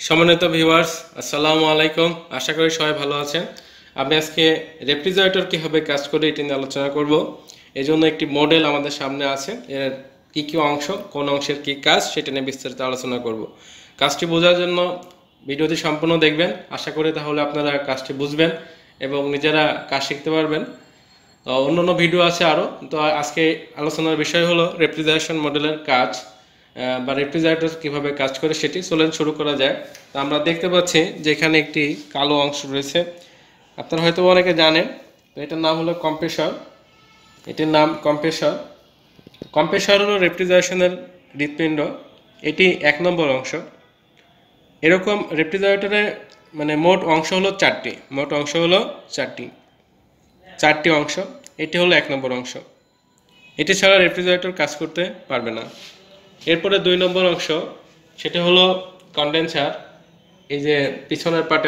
সম্মানিত ভিউয়ার্স, আসসালামু আলাইকুম। আশা করি সবাই ভালো আছেন। আমি আজকে রেফ্রিজারেটর কীভাবে কাজ করে এটি নিয়ে আলোচনা করব। এই জন্য একটি মডেল আমাদের সামনে আছে, এর কী কী অংশ, কোন অংশের কী কাজ সেটা নিয়ে বিস্তারিত আলোচনা করব। কাজটি বোঝার জন্য ভিডিওটি সম্পূর্ণ দেখবেন। আশা করি তাহলে আপনারা কাজটি বুঝবেন এবং নিজেরা কাজ শিখতে পারবেন। অন্যান্য ভিডিও আছে আরও, তো আজকে আলোচনার বিষয় হলো রেফ্রিজারেশন মডেলের কাজ বা রেফ্রিজারেটর কীভাবে কাজ করে সেটি চলেন শুরু করা যায়। তো আমরা দেখতে পাচ্ছি যে এখানে একটি কালো অংশ রয়েছে, আপনারা হয়তো অনেকে জানেন। তো এটার নাম হলো কম্প্রেসর। এটির নাম কম্প্রেসর। কম্প্রেসর হলো রেফ্রিজারেশনের হৃৎপিণ্ড। এটি 1 নম্বর অংশ। এরকম রেফ্রিজারেটরে মোট অংশ হলো 4টি। মোট অংশ হলো 4টি অংশ। এটি হলো 1 নম্বর অংশ। এটি ছাড়া রেফ্রিজারেটর কাজ করতে পারবে না। এরপরে 2 নম্বর অংশ, সেটা হলো কন্ডেন্সার। এই যে পিছনের পার্টে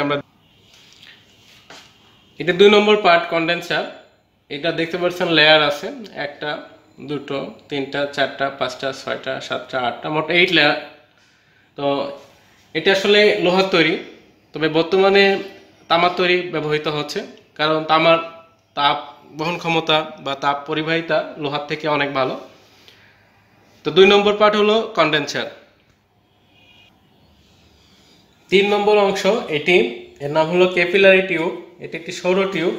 এটা 2 নম্বর পার্ট কন্ডেন্সার। এটা দেখতে পাচ্ছেন লেয়ার আছে, 1টা 2টো 3টা 4টা 5টা 6টা 7টা 8টা, মোট 8 লেয়ার। তো এটা আসলে লোহার তৈরি, তবে বর্তমানে তামার তৈরি ব্যবহৃত হচ্ছে, কারণ তামার তাপ বহন ক্ষমতা বা তাপ পরিবাহিতা লোহার থেকে অনেক ভালো। তো 2 নম্বর পার্ট হলো কন্ডেন্সার। 3 নম্বর অংশ, এর নাম হলো ক্যাপিলারি টিউব। এটি একটি সৌর টিউব।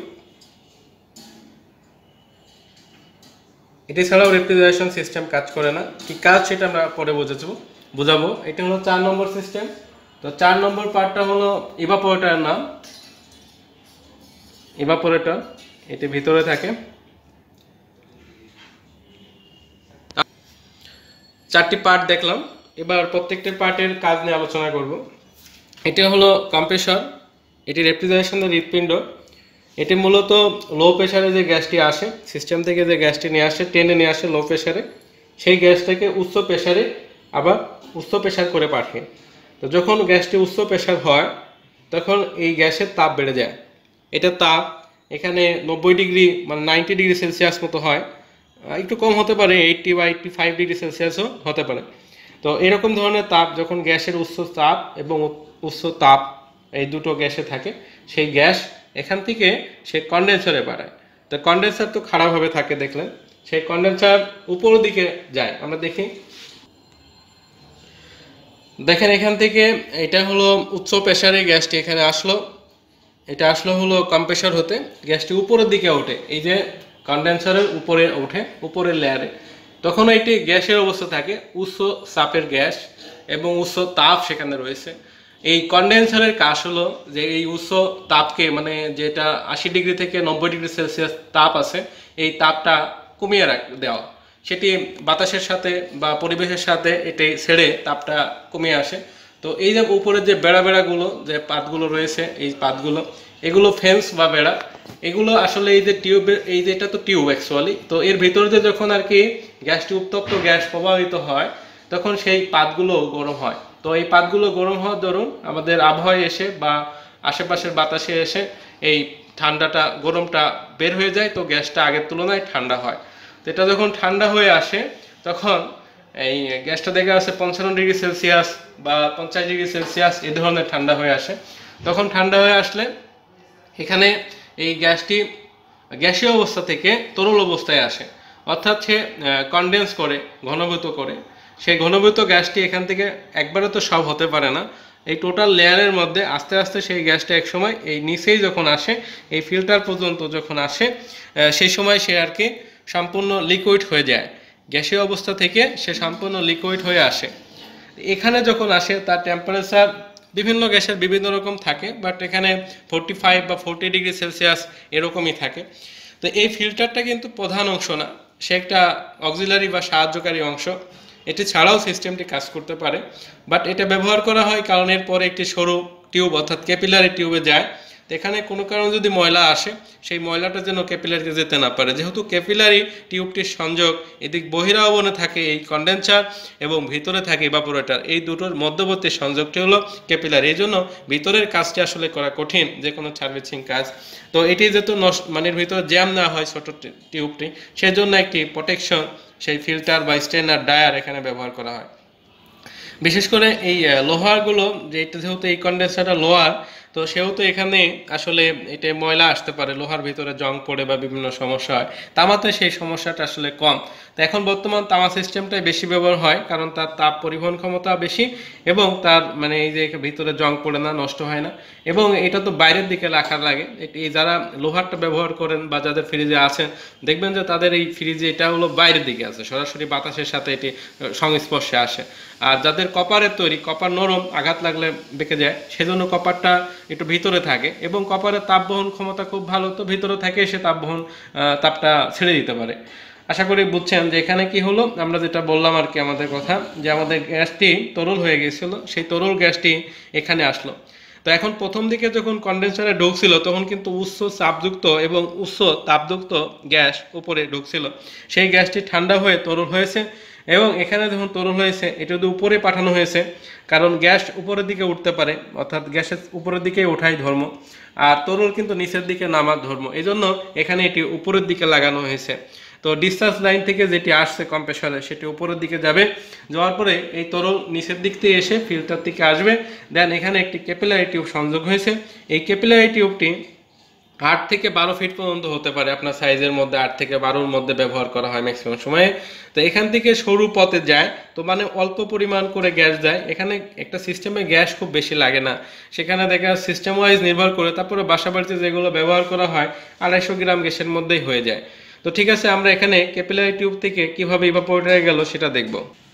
এটি ছাড়াও রেফ্রিজারেশন সিস্টেম কাজ করে না। কি কাজ সেটা আমরা পরে বুঝাবো। এটা হলো 4 নম্বর সিস্টেম। তো 4 নম্বর পার্টটা হলো ইভাপোরেটরের নাম। ইভাপোরেটর এটি ভিতরে থাকে। 4টি পার্ট দেখলাম, এবার প্রত্যেকটি পার্টের কাজ নিয়ে আলোচনা করব। এটি হলো কম্প্রেসর। এটি রেফ্রিজারেশনের হৃৎপিণ্ড। এটি মূলত লো প্রেশারে যে গ্যাসটি আসে, সিস্টেম থেকে যে গ্যাসটি নিয়ে আসে, টেনে নিয়ে আসে লো প্রেশারে, সেই গ্যাসটাকে উচ্চ প্রেশারে আবার উচ্চ প্রেশার করে পাঠায়। তো যখন গ্যাসটি উচ্চ প্রেশার হয়, তখন এই গ্যাসের তাপ বেড়ে যায়। এটা তাপ এখানে 90 ডিগ্রি 90 ডিগ্রি সেলসিয়াস মতো হয়, একটু কম হতে পারে, 80 বা 85 ডিগ্রি সেলসিয়াসও হতে পারে। তো এরকম ধরনের তাপ যখন গ্যাসের উচ্চ তাপ এবং উচ্চ তাপ এই দুটো গ্যাসে থাকে, সেই গ্যাস এখান থেকে সে কন্ডেন্সারে বাড়ায়। তো কন্ডেন্সার তো খারাপভাবে থাকে দেখলেন, সেই কন্ডেন্সার উপরের দিকে যায়। আমরা দেখেন এখান থেকে এটা হলো উচ্চ প্রেসারে গ্যাসটি এখানে আসলো, এটা আসলো হলো কম্প্রেসর হতে, গ্যাসটি উপরের দিকে ওঠে, এই যে কন্ডেন্সারের উপরে ওঠে, উপরের লেয়ারে। তখন এটি গ্যাসের অবস্থা থাকে, উচ্চ চাপের গ্যাস এবং উচ্চ তাপ সেখানে রয়েছে। এই কন্ডেন্সারের কাজ হলো যে এই উচ্চ তাপকে, যেটা 80 ডিগ্রি থেকে 90 ডিগ্রি সেলসিয়াস তাপ আছে, এই তাপটা কমিয়ে দেওয়া। সেটি বাতাসের সাথে বা পরিবেশের সাথে এটি ছেড়ে তাপটা কমিয়ে আসে। তো এই যে উপরে যে বেড়াগুলো, যে পাতগুলো রয়েছে, এই পাতগুলো, এগুলো ফেন্স বা বেড়া। এগুলো আসলে এই যে টিউবের, এই যে এটা তো টিউব অ্যাকচুয়ালি, তো এর ভিতরে যে যখন আর কি গ্যাসটি উত্তপ্ত গ্যাস প্রবাহিত হয়, তখন সেই পাতগুলো গরম হয়। তো এই পাতগুলো গরম হওয়ার দরুন আমাদের আবহাওয়ায় এসে বা আশেপাশের বাতাসে এসে এই গরমটা বের হয়ে যায়, তো গ্যাসটা আগের তুলনায় ঠান্ডা হয়। তো এটা যখন ঠান্ডা হয়ে আসে, তখন এই গ্যাসটা দেখা আছে 55 ডিগ্রি সেলসিয়াস বা 50 ডিগ্রি সেলসিয়াস এই ধরনের ঠান্ডা হয়ে আসে। তখন ঠান্ডা হয়ে আসলে এখানে এই গ্যাসটি গ্যাসীয় অবস্থা থেকে তরল অবস্থায় আসে, অর্থাৎ সে কনডেন্স করে, ঘনীভূত করে। সেই ঘনীভূত গ্যাসটি এখান থেকে একবারে তো সব হতে পারে না, এই টোটাল লেয়ারের মধ্যে আস্তে আস্তে সেই গ্যাসটা একসময় এই নিচেই যখন আসে, এই ফিল্টার পর্যন্ত যখন আসে, সেই সময় সে আর কি সম্পূর্ণ লিকুইড হয়ে যায়। গ্যাসীয় অবস্থা থেকে সে সম্পূর্ণ লিকুইড হয়ে আসে। এখানে যখন আসে তার টেম্পারেচার বিভিন্ন গ্যাসের বিভিন্ন রকম থাকে, বাট এখানে 45 বা 40 ডিগ্রি সেলসিয়াস এরকমই থাকে। তো এই ফিল্টারটা কিন্তু প্রধান অংশ না, সে একটা অক্সিলারি বা সাহায্যকারী অংশ। এটি ছাড়াও সিস্টেমটি কাজ করতে পারে, বাট এটা ব্যবহার করা হয় কারণ এর পরে একটি সরু টিউব অর্থাৎ ক্যাপিলারি টিউবে যায়। এখানে কোনো কারণে যদি ময়লা আসে, সেই ময়লাটা যেন ক্যাপিলারিতে যেতে না পারে। যেহেতু ক্যাপিলারি টিউবটির সংযোগ এদিক বহিরাবরণে থাকে এই কন্ডেন্সার এবং ভিতরে থাকে ইভাপোরেটর, এই দুটোর মধ্যবর্তী সংযোগটি হলো ক্যাপিলারি। এই জন্য ভিতরের কাজটি আসলে করা কঠিন, যে কোনো সার্ভিসিং কাজ। তো এটি যেহেতু ভিতরে জ্যাম না হয় ছোট টিউবটি, সেজন্য একটি প্রোটেকশন, সেই ফিল্টার বা স্টেনার ডায়ার এখানে ব্যবহার করা হয়। বিশেষ করে এই লোহারগুলো, যে এটা যেহেতু এই কন্ডেন্সারটা লোহার, তো সেহেতু এখানে আসলে এটা ময়লা আসতে পারে, লোহার ভিতরে জং পড়ে বা বিভিন্ন সমস্যা হয়। তামাতে সেই সমস্যাটা আসলে কম। তো এখন বর্তমান তামা সিস্টেমটাই বেশি ব্যবহার হয়, কারণ তার তাপ পরিবহন ক্ষমতা বেশি এবং তার মানে এই যে ভিতরে জং পড়ে না, নষ্ট হয় না, এবং এটা তো বাইরের দিকে রাখার লাগে। এই যারা লোহারটা ব্যবহার করেন বা যাদের ফ্রিজে আছেন, দেখবেন যে তাদের এই ফ্রিজে এটা হলো বাইরের দিকে আছে, সরাসরি বাতাসের সাথে এটি সংস্পর্শে আসে। আর যাদের কপারের তৈরি, কপার নরম, আঘাত লাগলে বেঁকে যায়, সেজন্য কপারটা একটু ভিতরে থাকে এবং কপারের তাপ বহন ক্ষমতা খুব ভালো, তো ভিতরে থাকে এসে তাপটা ছেড়ে দিতে পারে। আশা করি বুঝছেন যে এখানে কি হলো, আমরা যেটা বললাম আর কি আমাদের কথা, যে আমাদের গ্যাসটি তরল হয়ে গেছিল, সেই তরল গ্যাসটি এখানে আসলো। তো এখন প্রথম দিকে যখন কন্ডেন্সারে ঢুকছিল তখন কিন্তু উচ্চ চাপযুক্ত এবং উচ্চ তাপযুক্ত গ্যাস উপরে ঢুকছিল, সেই গ্যাসটি ঠান্ডা হয়ে তরল হয়েছে এবং এখানে যখন তরল হয়েছে এটা যদি উপরে পাঠানো হয়েছে, কারণ গ্যাস উপরের দিকে উঠতে পারে, অর্থাৎ গ্যাসের উপরের দিকে ওঠাই ধর্ম, আর তরল কিন্তু নিচের দিকে নামার ধর্ম, এই জন্য এখানে এটি উপরের দিকে লাগানো হয়েছে। তো ডিসচার্জ লাইন থেকে যেটি আসছে কম্প্রেসরে সেটি উপরের দিকে যাবে, যাওয়ার পরে এই তরল নিচের দিক থেকে এসে ফিল্টার থেকে আসবে। দেন এখানে একটি ক্যাপিলারি টিউব সংযোগ হয়েছে, এই ক্যাপিলারি টিউবটি 8 থেকে 12 ফিট পর্যন্ত হতে পারে, আপনার সাইজের মধ্যে 8 থেকে 12-র মধ্যে ব্যবহার করা হয় ম্যাক্সিমাম সময়ে। তো এখান থেকে সরু পথে যায়, তো মানে অল্প পরিমাণ করে গ্যাস যায়, এখানে একটা সিস্টেমে গ্যাস খুব বেশি লাগে না, সেখানে দেখা সিস্টেম ওয়াইজ নির্ভর করে। তারপরে বাসা বাড়িতে যেগুলো ব্যবহার করা হয় 250 গ্রাম গ্যাসের মধ্যেই হয়ে যায়। তো ঠিক আছে, আমরা এখানে ক্যাপিলারি টিউব থেকে কিভাবে ইভাপোরেটরে গেল সেটা দেখব।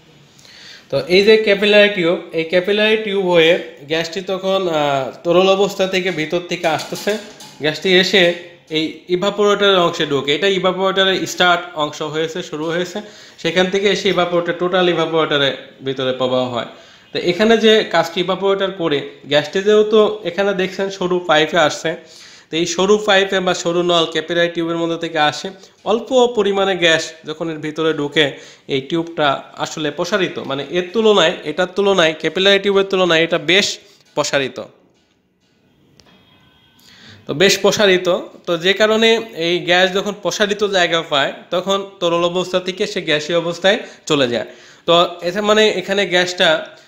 তো এই যে ক্যাপিলারি টিউব, এই ক্যাপিলারি টিউব হয়ে গ্যাসটি তখন তরল অবস্থা থেকে ভিতর থেকে আসতেছে, গ্যাসটি এসে এই ইভাপোরেটরের অংশে ঢোকে, এটা ইভাপোরেটরের স্টার্ট অংশ হয়েছে, শুরু হয়েছে, সেখান থেকে এসে ইভাপোরেটর টোটাল ইভাপোরেটরের ভিতরে প্রবাহ হয়। তো এখানে যে কাজটি ইভাপোরেটর করে, গ্যাসটি যেহেতু এখানে দেখছেন সরু পাইপে আসছে, তো এই সরু পাইপে বা সরু নল ক্যাপিলারি টিউবের মধ্যে থেকে আসে, অল্প পরিমাণে গ্যাস যখন এর ভিতরে ঢুকে এই টিউবটা আসলে প্রসারিত, মানে এর তুলনায়, এটার তুলনায়, ক্যাপিলারি টিউবের তুলনায় এটা বেশ প্রসারিত। তো বেশ প্রসারিত, তো যে কারণে এই গ্যাস যখন প্রসারিত জায়গা পায় তখন তরল অবস্থা থেকে সে গ্যাসীয় অবস্থায় চলে যায়। তো এটা মানে এখানে গ্যাসটা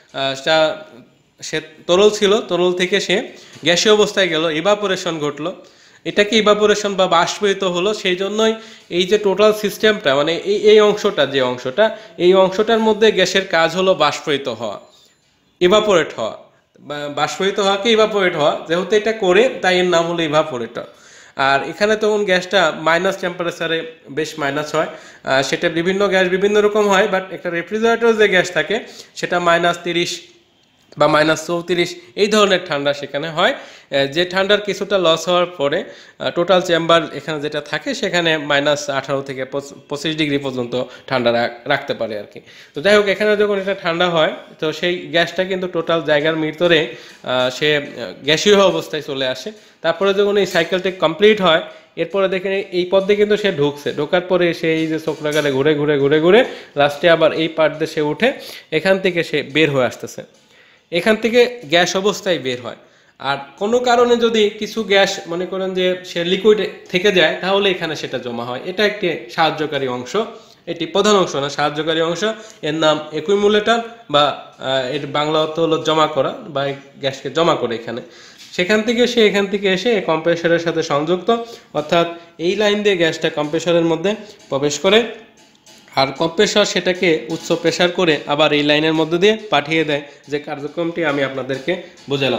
সে তরল ছিল, তরল থেকে সে গ্যাসীয় অবস্থায় গেল, ইভাপোরেশন ঘটলো, এটাকে ইভাপোরেশন বা বাষ্পীভূত হলো। সেই জন্যই এই যে টোটাল সিস্টেমটা, মানে এই অংশটা, যে অংশটা, এই অংশটার মধ্যে গ্যাসের কাজ হলো বাষ্পীভূত হওয়া, ইভাপোরেট হওয়া, বাষ্পীভূত হওয়াকে ইভাপোরেট হওয়া, যেহেতু এটা করে তাই এর নাম হলো ইভাপোরেটর। আর এখানে তখন গ্যাসটা মাইনাস টেম্পারেচারে বেশ মাইনাস হয়, সেটা বিভিন্ন গ্যাস বিভিন্ন রকম হয়, বাট একটা রেফ্রিজারেটর যে গ্যাস থাকে সেটা -30 বা -34 এই ধরনের ঠান্ডা সেখানে হয়, যে ঠান্ডার কিছুটা লস হওয়ার পরে টোটাল চেম্বার এখানে যেটা থাকে সেখানে -18 থেকে 25 ডিগ্রি পর্যন্ত ঠান্ডা রাখতে পারে আর কি। তো যাই হোক, এখানে যখন এটা ঠান্ডা হয় তো সেই গ্যাসটা কিন্তু টোটাল জায়গার ভিতরে সে গ্যাসীয় অবস্থায় চলে আসে। তারপরে যখন এই সাইকেলটি কমপ্লিট হয়, এরপরে দেখেন এই পথ দিয়ে কিন্তু সে ঢুকছে, ঢোকার পরে সে এই যে চক্রাকারে ঘুরে ঘুরে ঘুরে ঘুরে লাস্টে আবার এই পার্ট দিয়ে সে উঠে এখান থেকে সে বের হয়ে আসতেছে, এখান থেকে গ্যাস অবস্থায় বের হয়। আর কোনো কারণে যদি কিছু গ্যাস মনে করেন যে সে লিকুইড থেকে যায়, তাহলে এখানে সেটা জমা হয়। এটা একটি সাহায্যকারী অংশ, এটি প্রধান অংশ না, সাহায্যকারী অংশ। এর নাম অ্যাকুইমুলেটর, বা এর বাংলা অর্থ হলো জমা করা, বা গ্যাসকে জমা করে এখানে। সেখান থেকে সে এখান থেকে এসে কম্প্রেসরের সাথে সংযুক্ত, অর্থাৎ এই লাইন দিয়ে গ্যাসটা কম্প্রেসরের মধ্যে প্রবেশ করে, আর কম্প্রেসর সেটাকে উচ্চ প্রেসার করে আবার এই লাইনের মধ্যে দিয়ে পাঠিয়ে দেয়, যে কার্যক্রমটি আমি আপনাদেরকে বোঝালাম।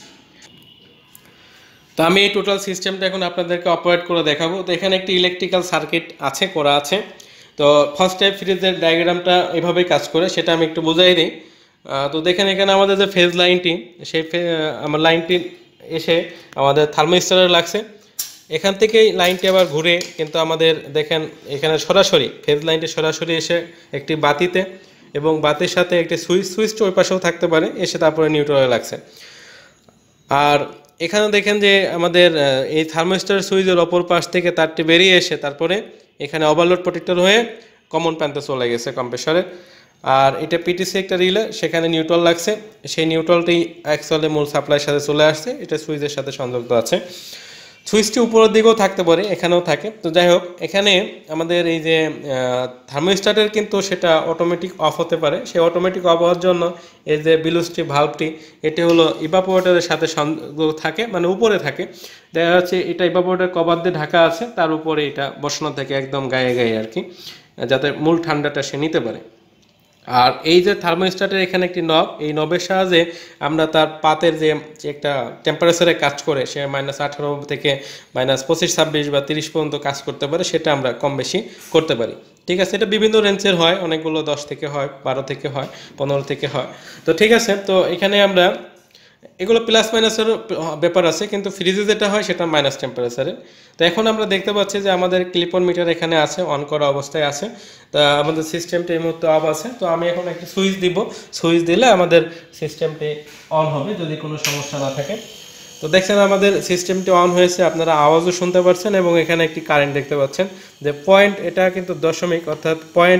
তো আমি এই টোটাল সিস্টেমটা এখন আপনাদেরকে অপারেট করে দেখাবো। তো এখানে একটি ইলেকট্রিক্যাল সার্কিট আছে, করা আছে। তো ফার্স্ট টাইপ ফ্রিজের ডায়াগ্রামটা এভাবেই কাজ করে, সেটা আমি একটু বোঝাই দিই। তো দেখেন এখানে আমাদের যে ফেজ লাইনটি, সেই আমার লাইনটি এসে আমাদের থার্মোস্ট্যাটে লাগছে, এখান থেকেই লাইনটি আবার ঘুরে কিন্তু আমাদের দেখেন এখানে সরাসরি ফেজ লাইনটি সরাসরি এসে একটি বাতিতে, এবং বাতির সাথে একটি সুইচ ওই পাশেও থাকতে পারে, এসে তারপরে নিউট্রালে লাগছে। আর এখানে দেখেন যে আমাদের এই থার্মোস্ট্যাট সুইচের অপর পাশ থেকে তারটি বেরিয়ে এসে তারপরে এখানে ওভারলোড প্রোটেক্টর হয়ে কমন প্যান্টে চলে গেছে কম্প্রেসরে। আর এটা পিটিসি একটা রিলে, সেখানে নিউট্রাল লাগছে, সেই নিউট্রালটি অ্যাকচুয়ালি মূল সাপ্লাইয়ের সাথে চলে আসছে, এটা সুইচের সাথে সংযুক্ত আছে। সুইচটি উপরের দিকেও থাকতে পারে, এখানেও থাকে। তো যাই হোক, এখানে আমাদের এই যে থার্মোস্ট্যাটের কিন্তু সেটা অটোমেটিক অফ হতে পারে। সেই অটোমেটিক অফ হওয়ার জন্য এই যে বিলুসটি ভাল্বটি, এটি হলো ইভাপোরেটরের সাথে সংযোগ থাকে, মানে উপরে থাকে। দেখা যাচ্ছে এটা ইভাপোরেটর কভার দিয়ে ঢাকা আছে, তার উপরে এটা বসানো থাকে একদম গায়ে গায়ে আর কি, যাতে মূল ঠান্ডাটা সে নিতে পারে। আর এই যে থার্মোস্ট্যাটের এখানে একটি নব, এই নবের সাহায্যে আমরা তার পাতের যে একটা টেম্পারেচারে কাজ করে, সে -18 থেকে -25, 26 বা 30 পর্যন্ত কাজ করতে পারে, সেটা আমরা কম বেশি করতে পারি। ঠিক আছে, এটা বিভিন্ন রেঞ্জের হয়, অনেকগুলো 10 থেকে হয়, 12 থেকে হয়, 15 থেকে হয়। তো ঠিক আছে, তো এখানে আমরা এগুলো প্লাস মাইনাসের ব্যাপার আছে, কিন্তু ফ্রিজে যেটা হয় সেটা মাইনাস টেম্পারেচারে। তো এখন আমরা দেখতে পাচ্ছি যে আমাদের ক্লিপ অন মিটার এখানে আছে, অন করা অবস্থায় আছে। তা আমাদের সিস্টেমটি এই মুহূর্তে অফ আছে। তো আমি এখন একটা সুইচ দিব, সুইচ দিলে আমাদের সিস্টেমটি অন হবে যদি কোনো সমস্যা না থাকে। তো দেখছেন আমাদের সিস্টেমটি অন হয়েছে, আপনারা আওয়াজও শুনতে পাচ্ছেন এবং এখানে একটি কারেন্ট দেখতে পাচ্ছেন যে পয়েন্ট, এটা কিন্তু দশমিক, অর্থাৎ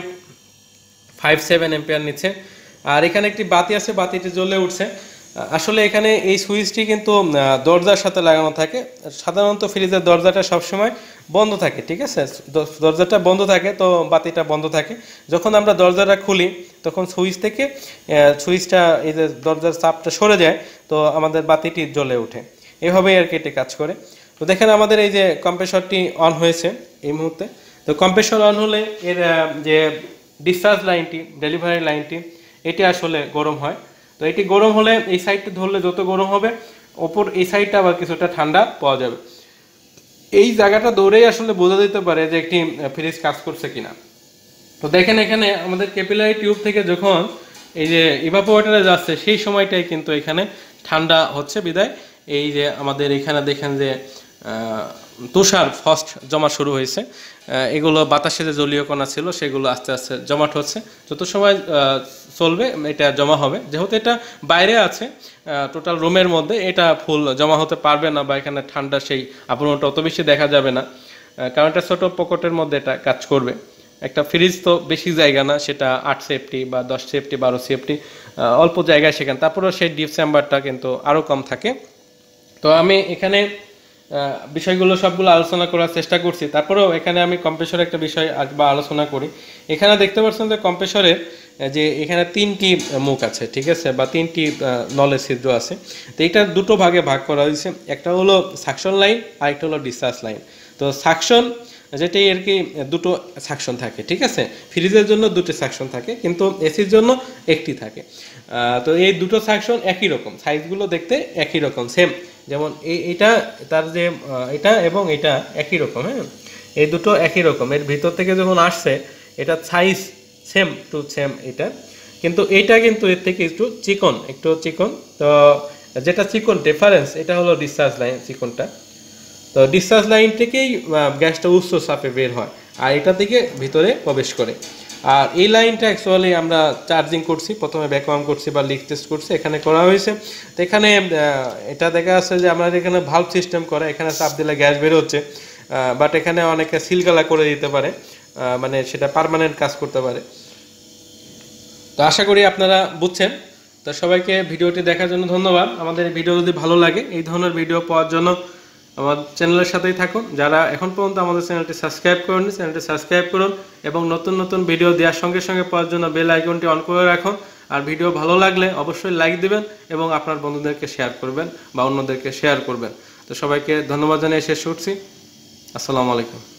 0.57 এম্পিয়ার নিচ্ছে। আর এখানে একটি বাতি আছে, বাতিটি জ্বলে উঠছে। আসলে এখানে এই সুইচটি কিন্তু দরজার সাথে লাগানো থাকে। সাধারণত ফ্রিজের দরজাটা সবসময় বন্ধ থাকে, ঠিক আছে, দরজাটা বন্ধ থাকে, তো বাতিটা বন্ধ থাকে। যখন আমরা দরজাটা খুলি তখন সুইচ থেকে সুইচটা, এই যে দরজার চাপটা সরে যায়, তো আমাদের বাতিটি জ্বলে ওঠে। এভাবেই আর কি এটি কাজ করে। তো দেখেন আমাদের এই যে কম্প্রেসরটি অন হয়েছে এই মুহূর্তে। তো কম্প্রেসর অন হলে এর যে ডিসচার্জ লাইনটি, ডেলিভারি লাইনটি, এটি আসলে গরম হয়। তো এটি গরম হলে এই সাইডটা ধরলে যত গরম হবে, ওপর এই সাইডটা আবার কিছুটা ঠান্ডা পাওয়া যাবে। এই জায়গাটা দৌড়েই আসলে বোঝা যেতে পারে যে একটি ফ্রিজ কাজ করছে কিনা। তো দেখেন এখানে আমাদের ক্যাপিলারি টিউব থেকে যখন এই যে ইভাপোরেটরে যাচ্ছে, সেই সময়টাই কিন্তু এখানে ঠান্ডা হচ্ছে বিদায় এই যে আমাদের এখানে দেখেন যে তুষার ফার্স্ট জমা শুরু হয়েছে। এগুলো বাতাসে যে জলীয় কণা ছিল সেগুলো আস্তে আস্তে জমাট হচ্ছে। যত সময় চলবে এটা জমা হবে। যেহেতু এটা বাইরে আছে টোটাল রুমের মধ্যে, এটা ফুল জমা হতে পারবে না, বা এখানে ঠান্ডা সেই আবরণটা অত বেশি দেখা যাবে না, কারণ এটা ছোটো পকেটের মধ্যে এটা কাজ করবে। একটা ফ্রিজ তো বেশি জায়গা না, সেটা 8 সেফটি বা 10 সেফটি 12 সেফটি অল্প জায়গায় সেখানে, তারপরেও সেই ডিপ চেম্বারটা কিন্তু আরও কম থাকে। তো আমি এখানে বিষয়গুলো সবগুলো আলোচনা করার চেষ্টা করছি। তারপরেও এখানে আমি কম্প্রেসরের একটা বিষয় বা আলোচনা করি। এখানে দেখতে পাচ্ছেন যে কম্প্রেসরের যে এখানে 3টি মুখ আছে, ঠিক আছে, বা 3টি নলের ছিদ্র আছে। তো এটা দুটো ভাগে ভাগ করা হয়েছে, একটা হলো সাকশন লাইন আর একটা হলো ডিসচার্জ লাইন। তো সাকশন যেটাই আর কি, দুটো সাকশন থাকে, ঠিক আছে, ফ্রিজের জন্য দুটো সাকশন থাকে, কিন্তু এসির জন্য একটি থাকে। তো এই দুটো সাকশন একই রকম, সাইজগুলো দেখতে একই রকম, সেম। যেমন এইটা, তার যে এটা এবং এটা একই রকম, হ্যাঁ, এই দুটো একই রকম। এর ভিতর থেকে যখন আসছে এটা সাইজ সেম টু সেম এটা, কিন্তু এইটা কিন্তু এর থেকে একটু চিকন। তো যেটা চিকন ডিফারেন্স, এটা হলো ডিসচার্জ লাইন, চিকনটা। তো ডিসচার্জ লাইন থেকেই গ্যাসটা উচ্চ চাপে বের হয়, আর এটা থেকে ভিতরে প্রবেশ করে। আর এই লাইনটা অ্যাকচুয়ালি আমরা চার্জিং করছি, প্রথমে ভ্যাকুয়াম করছি বা লিক টেস্ট করছি, এখানে করা হয়েছে। তো এখানে এটা দেখা যাচ্ছে যে আমরা এখানে ভালভ সিস্টেম করা, এখানে চাপ দিলে গ্যাস বের হচ্ছে, বাট এখানে অনেকে সিলগালা করে দিতে পারে, মানে সেটা পার্মানেন্ট কাজ করতে পারে। তো আশা করি আপনারা বুঝছেন। তো সবাইকে ভিডিওটি দেখার জন্য ধন্যবাদ। আমাদের ভিডিও যদি ভালো লাগে, এই ধরনের ভিডিও পাওয়ার জন্য আমার চ্যানেলের সাথেই থাকুন। যারা এখন পর্যন্ত আমাদের চ্যানেলটি সাবস্ক্রাইব করেননি, চ্যানেলটি সাবস্ক্রাইব করুন এবং নতুন নতুন ভিডিও দেওয়ার সঙ্গে সঙ্গে পাওয়ার জন্য বেল আইকনটি অন করে রাখুন। আর ভিডিও ভালো লাগলে অবশ্যই লাইক দিবেন এবং আপনার বন্ধুদেরকে শেয়ার করবেন বা অন্যদেরকে শেয়ার করবেন। তো সবাইকে ধন্যবাদ জানিয়ে শেষ করছি। আসসালামু আলাইকুম।